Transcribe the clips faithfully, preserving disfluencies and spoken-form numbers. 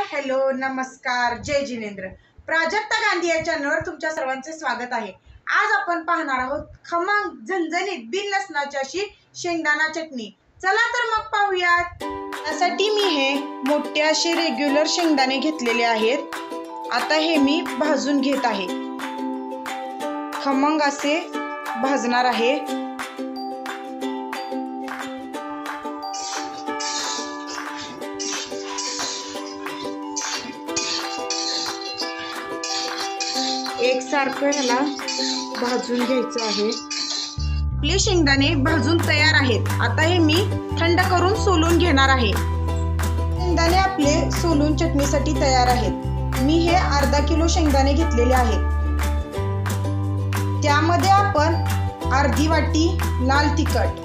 Hello नमस्कार जय जिनेंद्र। प्राजक्ता गांधी या चॅनलवर तुमच्या सर्वांचे स्वागत आहे। आज आपण पाहणार आहोत खमंग झणझणीत बिन लसणाची अशी शेंगदाणा चटणी। चला तर मग पाहूयात। त्यासाठी मी हे मोठे असे रेग्युलर शेंगदाणे घेतलेले आहेत। आता हे मी भाजून घेत आहे। खमंग असे भाजणार आहे। एक सारखं ह्याला भाजून घ्यायचं आहे। आपले शेंगदाणे भाजून तयार आहेत। आता हे मी थंड करून सोलून घेणार आहे। शेंगदाणे आपले सोलून चटणीसाठी तयार आहेत। मी हे अर्धा किलो शेंगदाणे घेतलेले आहेत। त्यामध्ये आपण अर्धी वाटी लाल तिखट,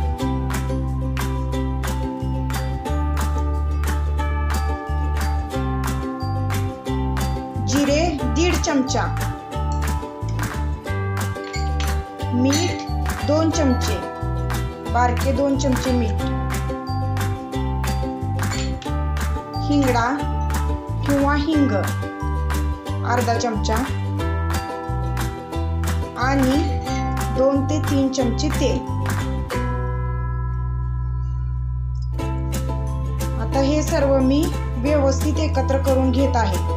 जिरे दीड चमचा, मीठ दोन चमचे, बारके दोन चमचे मीठ, हिंगडा किंवा हिंग अर्धा चमचा आणि दोन ते तीन चमचे तेल। आता हे सर्व मी व्यवस्थित एकत्र करून घेत आहे।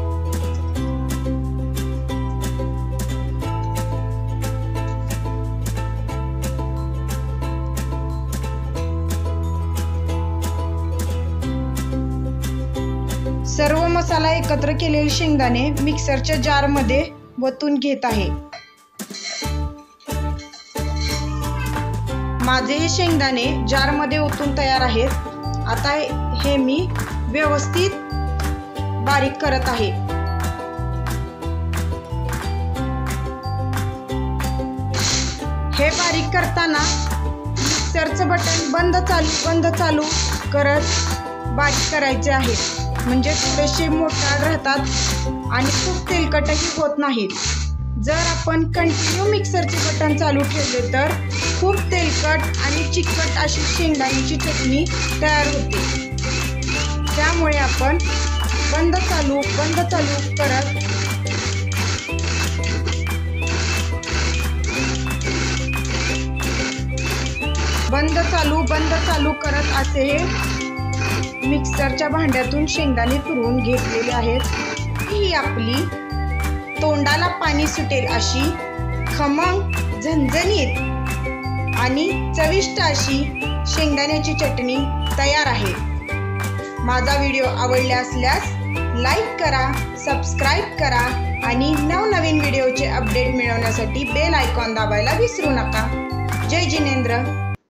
सर्व मसाला एकत्र केलेले शेंगदाणे मिक्सरच्या जार मध्ये वतून घेत आहे। माझे हे शेंगदाणे जार मध्ये ओतून तयार आहेत। आता हे मी व्यवस्थित बारीक करत आहे। हे बारीक करताना मिक्सरचं बटन बंद चालू बंद चालू करत बारीक करायचे आहे, म्हणजे थोडेसे मोठाड राहतात आणि खूप तेलकटही होत नाहीत। जर आपण कंटिन्यू मिक्सरचे बटन चालू ठेवले तर खूप तेलकट आणि चिकट अशी शेंगदाण्याची चटणी तयार होते। त्यामुळे आपण बंद चालू बंद चालू करत बंद चालू बंद चालू करत असे हे मिक्सरच्या भांड्यातून शेंगदाणे तुरवून घेतलेले आहेत। ही आपली तोंडाला पाणी सुटेल अशी खमंग झणझणीत आणि चविष्ट अशी शेंगदाण्याची चटणी तयार आहे। माझा व्हिडिओ आवडला असल्यास लाईक करा, सबस्क्राईब करा आणि नवनवीन व्हिडिओचे अपडेट मिळवण्यासाठी बेल आयकॉन दाबायला विसरू नका। जय जिनेंद्र।